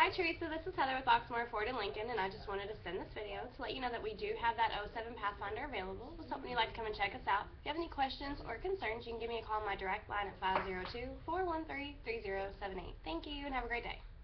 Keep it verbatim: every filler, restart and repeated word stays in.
Hi Teresa, this is Heather with Oxmoor Ford Lincoln, and I just wanted to send this video to let you know that we do have that oh seven Pathfinder available. I was hoping you'd like to come and check us out. If you have any questions or concerns, you can give me a call on my direct line at five zero two, four one three, three zero seven eight. Thank you, and have a great day.